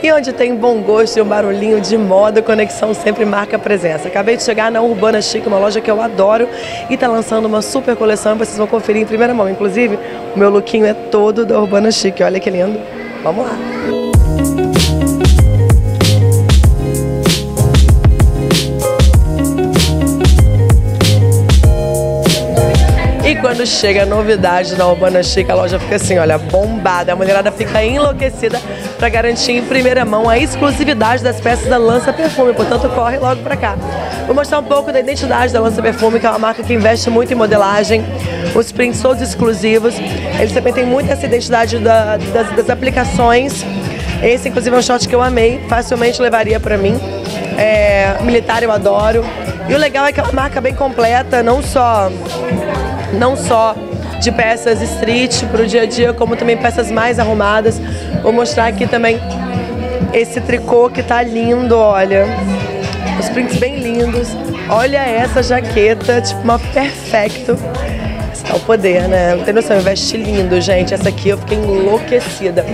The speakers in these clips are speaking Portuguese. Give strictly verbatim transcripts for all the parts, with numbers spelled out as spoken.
E onde tem bom gosto e um barulhinho de moda, Conexão sempre marca presença. Acabei de chegar na Urbana Chic, uma loja que eu adoro, e tá lançando uma super coleção, vocês vão conferir em primeira mão. Inclusive, o meu lookinho é todo da Urbana Chic, olha que lindo. Vamos lá! E quando chega a novidade na Urbana Chic, a loja fica assim, olha, bombada. A mulherada fica enlouquecida para garantir em primeira mão a exclusividade das peças da Lança Perfume, portanto corre logo para cá. Vou mostrar um pouco da identidade da Lança Perfume, que é uma marca que investe muito em modelagem, os prints todos exclusivos. Eles também têm muito essa identidade da, das, das aplicações. Esse inclusive é um short que eu amei, facilmente levaria para mim. É, militar eu adoro. E o legal é que é uma marca bem completa, não só... não só de peças street para o dia a dia, como também peças mais arrumadas. Vou mostrar aqui também esse tricô que tá lindo, olha. Os prints bem lindos. Olha essa jaqueta, tipo uma perfecto. Esse é o poder, né? Não tem noção, eu vesti lindo, gente. Essa aqui eu fiquei enlouquecida.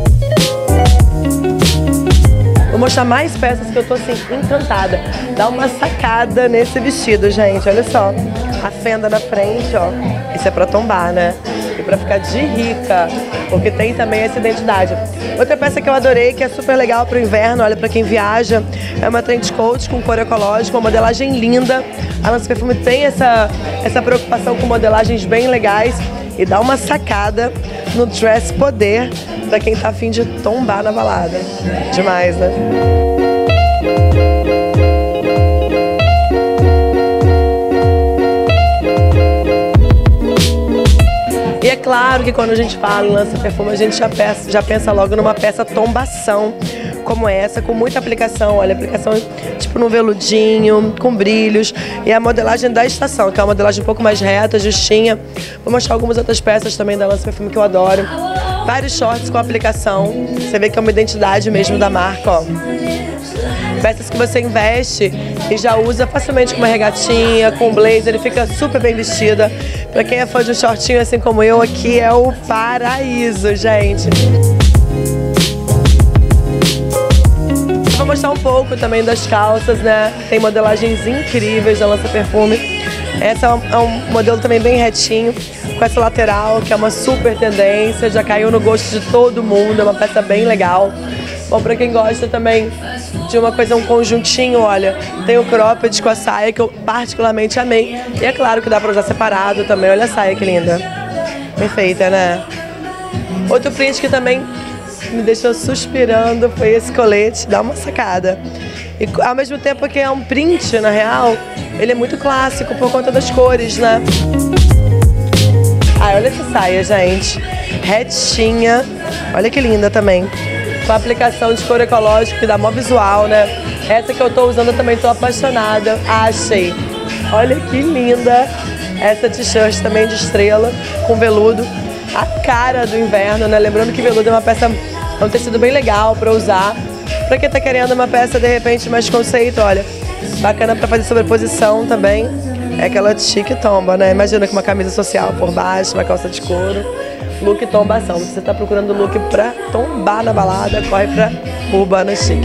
Vou mostrar mais peças que eu tô assim, encantada. Dá uma sacada nesse vestido, gente. Olha só. A fenda na frente, ó. Isso é pra tombar, né? E pra ficar de rica, porque tem também essa identidade. Outra peça que eu adorei, que é super legal pro inverno, olha, pra quem viaja, é uma trench coat com couro ecológico, uma modelagem linda. A Lança Perfume tem essa, essa preocupação com modelagens bem legais e dá uma sacada no dress poder pra quem tá afim de tombar na balada. Demais, né? E é claro que quando a gente fala em Lança Perfume, a gente já pensa, já pensa logo numa peça tombação como essa, com muita aplicação. Olha, aplicação tipo no veludinho, com brilhos. E a modelagem da estação, que é uma modelagem um pouco mais reta, justinha. Vou mostrar algumas outras peças também da Lança Perfume que eu adoro. Vários shorts com aplicação. Você vê que é uma identidade mesmo da marca, ó. Peças que você investe e já usa facilmente com uma regatinha, com um blazer, ele fica super bem vestida. Pra quem é fã de um shortinho assim como eu, aqui é o paraíso, gente. Vou mostrar um pouco também das calças, né? Tem modelagens incríveis da Lança Perfume. Essa é um, é um modelo também bem retinho, com essa lateral, que é uma super tendência, já caiu no gosto de todo mundo, é uma peça bem legal. Bom, pra quem gosta também de uma coisa, um conjuntinho, olha, tem o cropped com a saia, que eu particularmente amei. E é claro que dá pra usar separado também, olha a saia que linda. Perfeita, né? Outro print que também me deixou suspirando foi esse colete, dá uma sacada. E ao mesmo tempo que é um print, na real, ele é muito clássico por conta das cores, né? Ai, olha essa saia, gente. Retinha, olha que linda também. Com a aplicação de couro ecológico que dá mó visual, né? Essa que eu tô usando eu também tô apaixonada. Achei. Olha que linda essa t-shirt também de estrela, com veludo. A cara do inverno, né? Lembrando que veludo é uma peça, é um tecido bem legal pra usar. Pra quem tá querendo uma peça, de repente, mais conceito, olha. Bacana pra fazer sobreposição também. É aquela chique tomba, né? Imagina com uma camisa social por baixo, uma calça de couro. Look tombação. Se você tá procurando look pra tombar na balada, corre pra Urbana Chic.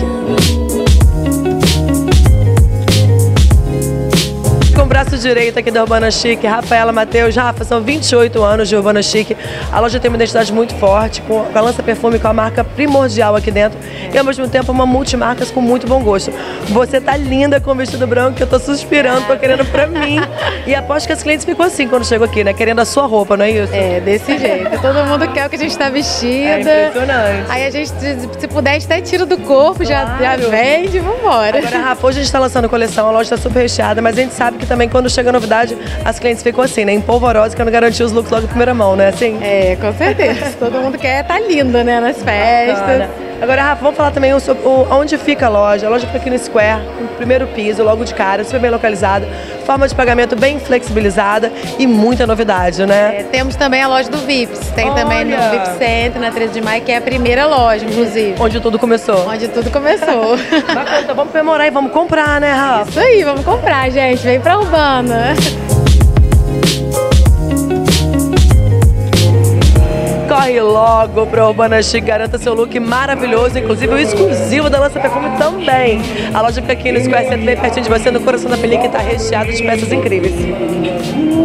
Com o braço direito aqui da Urbana Chic, Rafaela Mateus. Rafa, são vinte e oito anos de Urbana Chic. A loja tem uma identidade muito forte, com a Lança Perfume, com a marca primordial aqui dentro. E ao mesmo tempo uma multimarcas com muito bom gosto. Você tá linda com o vestido branco, que eu tô suspirando, tô querendo pra mim. E aposto que as clientes ficam assim quando chegam aqui, né? Querendo a sua roupa, não é isso? É, desse jeito. Todo mundo quer o que a gente tá vestida. É impressionante. Aí a gente, se puder, a gente até tira do corpo, claro. já, já vende, vambora. Agora, Rafa, hoje a gente tá lançando coleção, a loja tá super recheada, mas a gente sabe que também quando chega a novidade, as clientes ficam assim, né? Empolvorosas, querendo garantir os looks logo em primeira mão, né? Assim? É, com certeza. Todo mundo quer tá linda, né? Nas festas. Bacana. Agora, Rafa, vamos falar também sobre o, onde fica a loja. A loja fica aqui no Square, no primeiro piso, logo de cara, super bem localizada. Forma de pagamento bem flexibilizada e muita novidade, né? É, temos também a loja do Vips. Tem Olha. também no Vip Center, na treze de maio, que é a primeira loja, inclusive. Onde tudo começou. Onde tudo começou. Bacana, então vamos comemorar e vamos comprar, né, Rafa? Isso aí, vamos comprar, gente. Vem pra Urbana. corre logo pra Urbana Chic, garanta seu look maravilhoso, inclusive o exclusivo da Lança Perfume também. A loja fica aqui no Square Center, bem pertinho de você, no coração da Pelica, e tá recheado de peças incríveis.